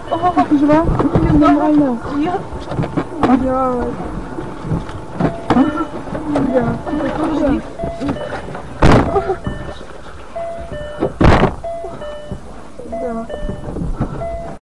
Ты жива? Нормально. Нет. Блядь. Блядь, ты куда?